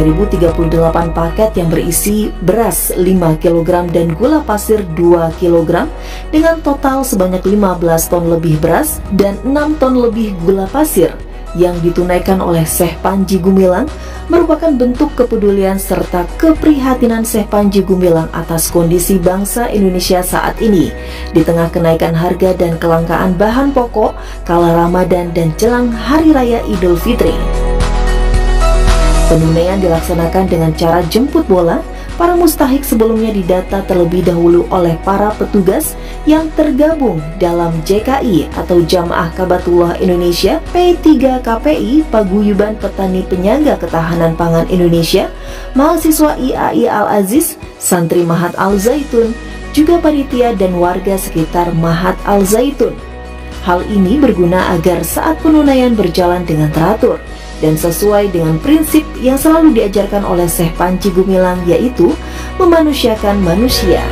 1038 paket yang berisi beras 5 kg dan gula pasir 2 kg dengan total sebanyak 15 ton lebih beras dan 6 ton lebih gula pasir yang ditunaikan oleh Syekh Panji Gumilang merupakan bentuk kepedulian serta keprihatinan Syekh Panji Gumilang atas kondisi bangsa Indonesia saat ini di tengah kenaikan harga dan kelangkaan bahan pokok kala Ramadan dan jelang Hari Raya Idul Fitri. Penunaian dilaksanakan dengan cara jemput bola. Para mustahik sebelumnya didata terlebih dahulu oleh para petugas yang tergabung dalam JKI atau Jamaah Kabatullah Indonesia P3KPI Paguyuban Petani Penyangga Ketahanan Pangan Indonesia, mahasiswa IAI Al-Aziz, santri Mahat Al-Zaitun, juga panitia dan warga sekitar Mahat Al-Zaitun. Hal ini berguna agar saat penunaian berjalan dengan teratur dan sesuai dengan prinsip yang selalu diajarkan oleh Syekh Panji Gumilang, yaitu memanusiakan manusia.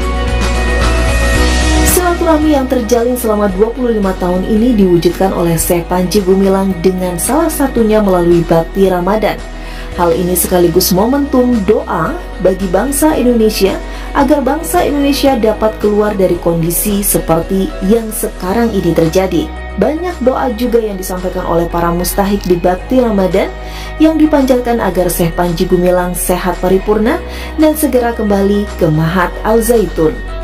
Silaturahmi yang terjalin selama 25 tahun ini diwujudkan oleh Syekh Panji Gumilang dengan salah satunya melalui bakti Ramadan. Hal ini sekaligus momentum doa bagi bangsa Indonesia agar bangsa Indonesia dapat keluar dari kondisi seperti yang sekarang ini terjadi. Banyak doa juga yang disampaikan oleh para mustahik di bakti Ramadan yang dipanjatkan agar Syekh Panji Gumilang sehat paripurna dan segera kembali ke Mahat Al-Zaitun.